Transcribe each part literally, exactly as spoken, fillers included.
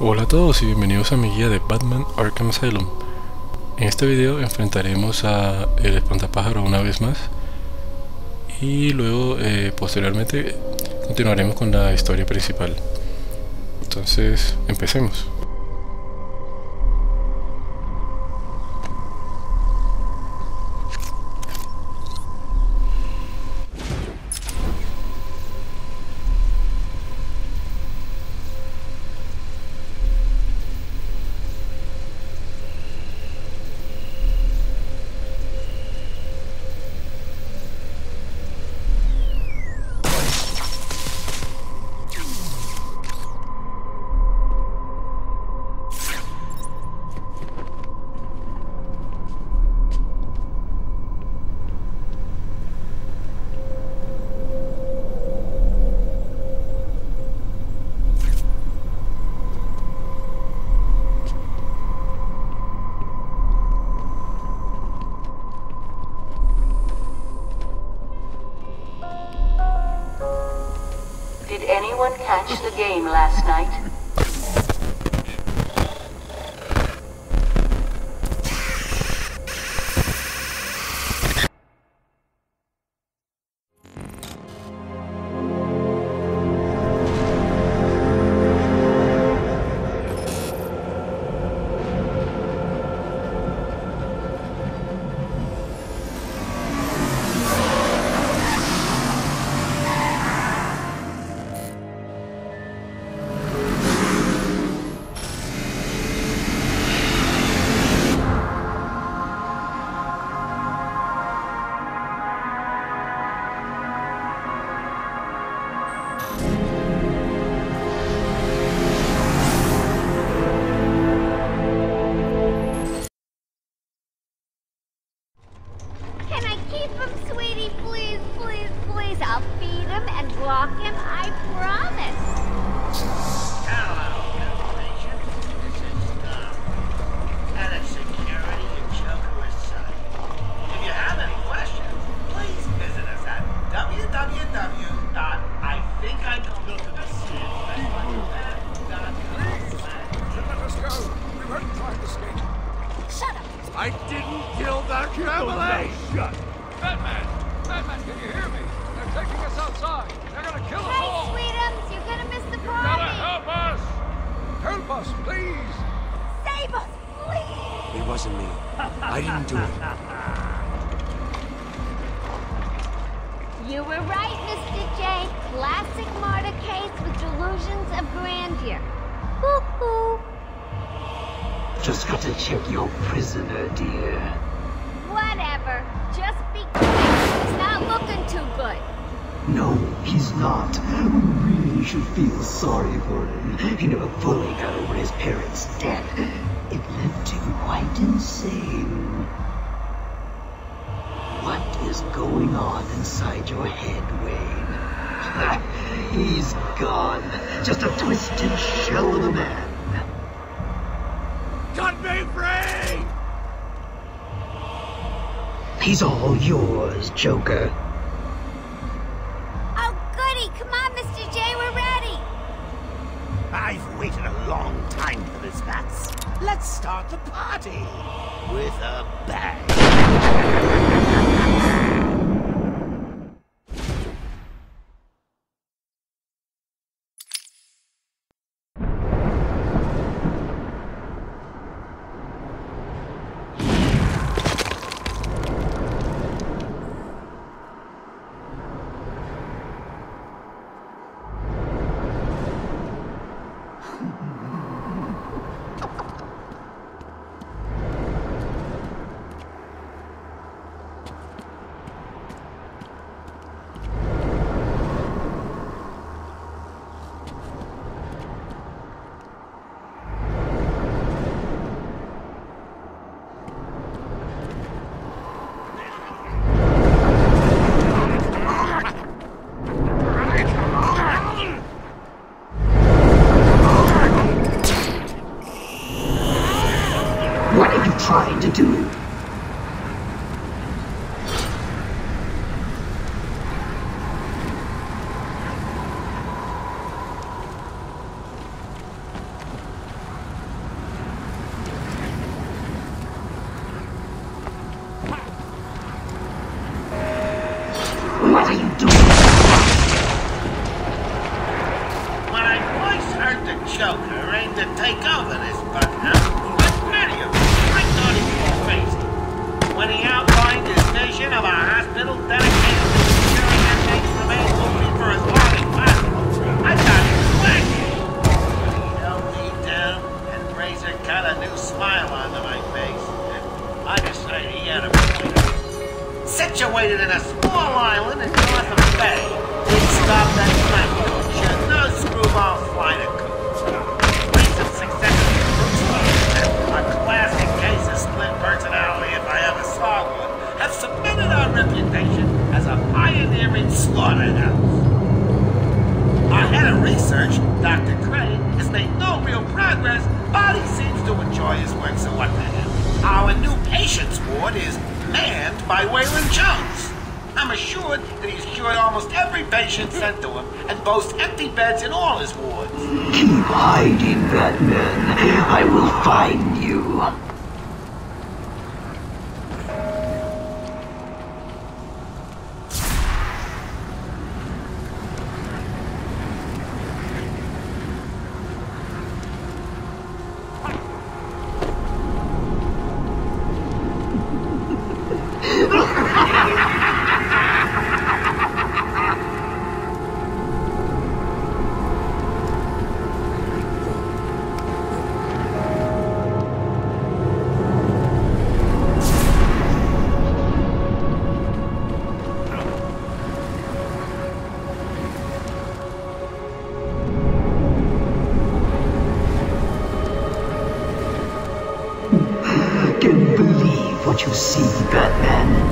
Hola a todos y bienvenidos a mi guía de Batman Arkham Asylum. En este video enfrentaremos a el espantapájaro una vez más y luego eh, posteriormente continuaremos con la historia principal. Entonces empecemos. Did anyone catch the game last night? Can I keep him, sweetie? Please, please, please. I'll feed him and block him. I promise. Hello, information. This is the head of security in Joker's site. If you have any questions, please visit us at w w w dot I think I can go to the city. Let us go. We won't try to escape. Shut up. I didn't kill that family! Shut! Batman! Batman, can you hear me? They're taking us outside. They're gonna kill us Hey, all! sweetums, you're gonna miss the Gotta party. help us! Help us, please! Save us, please. It wasn't me. I didn't do it. You were right, Mister J. Classic martyr case with delusions of grandeur. Hoo-hoo. Just got to check your prisoner, dear. Whatever. Just be quick. He's not looking too good. No, he's not. We really should feel sorry for him. He never fully got over his parents' death. It left him quite insane. What is going on inside your head, Wayne? He's gone. Just a twisted shell of a man. Cut me free! He's all yours, Joker. Oh, goody. Come on, Mister J. We're ready. I've waited a long time for this, Bats. Let's start the party with a bang. trying to do? the Joker aimed to take over this Buckhouse with plenty of them. I thought he was faced. When he outlined his vision of a hospital dedicated to securing inmates remain open for as long as possible, I thought he was wacky. But he held me down and raised a kind of new smile onto my face. I decided he had a point. Situated in a small island in north of Bay, we stopped at Frankfurt, no screwball flight of coots. Recent successes in Bruce, a classic case of split personality if I ever saw one, have cemented our reputation as a pioneering slaughterhouse. Our head of research, Doctor Craig, has made no real progress, but he seems to enjoy his work, so what the hell. Our new patients ward is manned by Waylon Jones. I'm assured that he's cured almost every patient sent to him and boasts empty beds in all his wards. Keep hiding, Batman. I will find you. Can you believe what you see, Batman?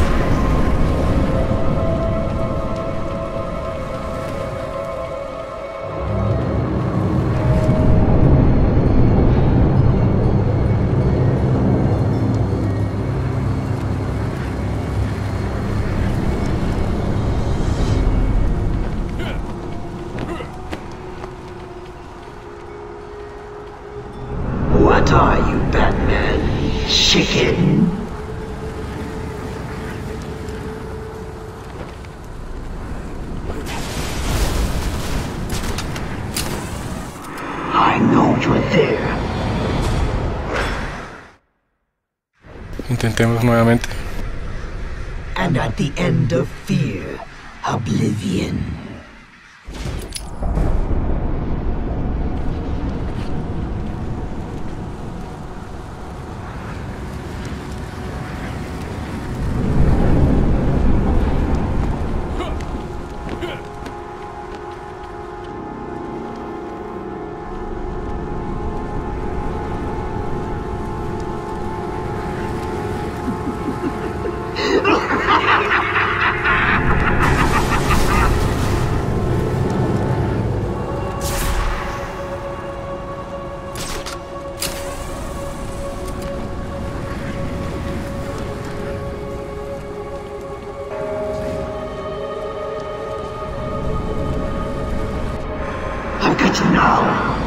What are you, Batman? Chicken? I know you're there. Intentemos nuevamente. And at the end of fear, oblivion. I've got you now.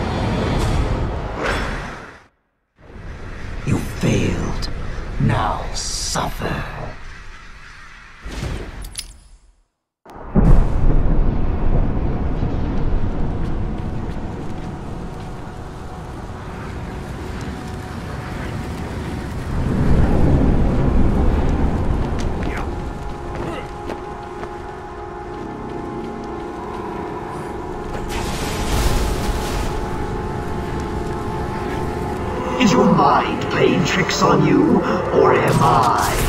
You failed. Now suffer. Is your mind playing tricks on you, or am I?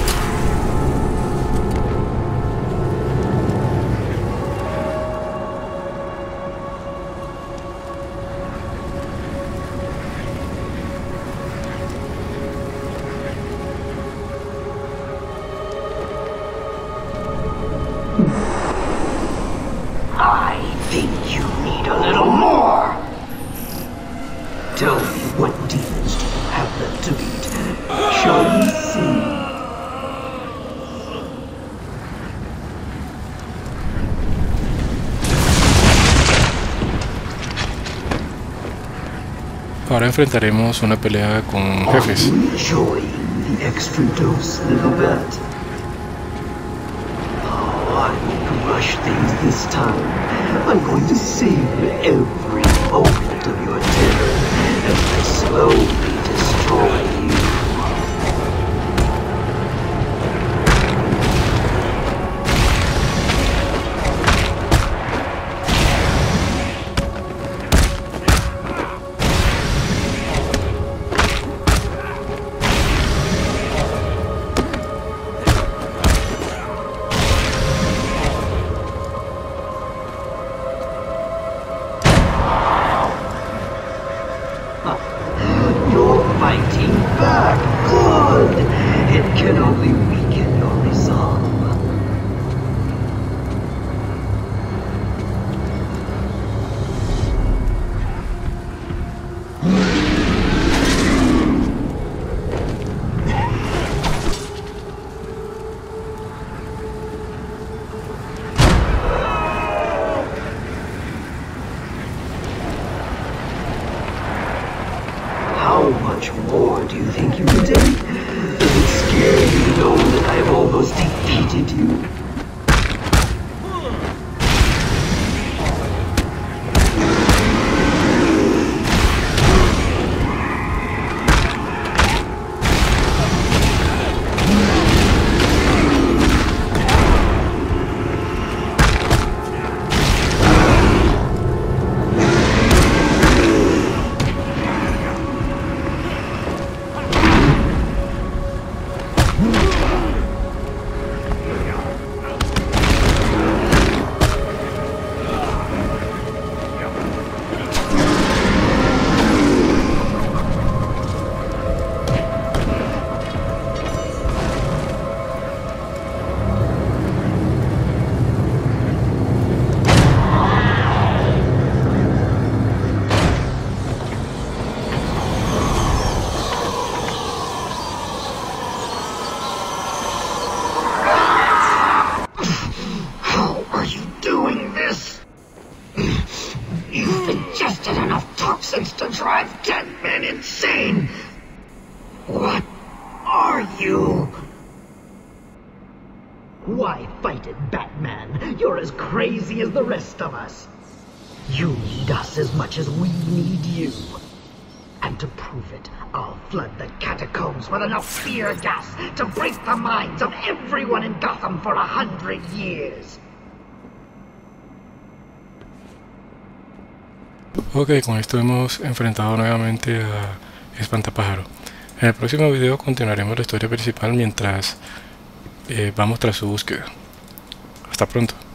I think you need a little more. Tell me, what demons do you have left to beat? Shall we see? Ahora enfrentaremos una pelea con jefes. Are you enjoying the extra dose, little bat? Oh, I won't rush things this time. I'm going to savor every moment of your slowly destroy you. You're fighting back. Good. It can only weaken your resolve. How much more do you think you can take? Does it scare you to know that I've almost defeated you? You've ingested enough toxins to drive dead men insane! What are you? Why fight it, Batman? You're as crazy as the rest of us. You need us as much as we need you. And to prove it, I'll flood the catacombs with enough fear gas to break the minds of everyone in Gotham for a hundred years. Ok, con esto hemos enfrentado nuevamente a Espantapájaro. En el próximo video continuaremos la historia principal mientras eh, vamos tras su búsqueda. Hasta pronto.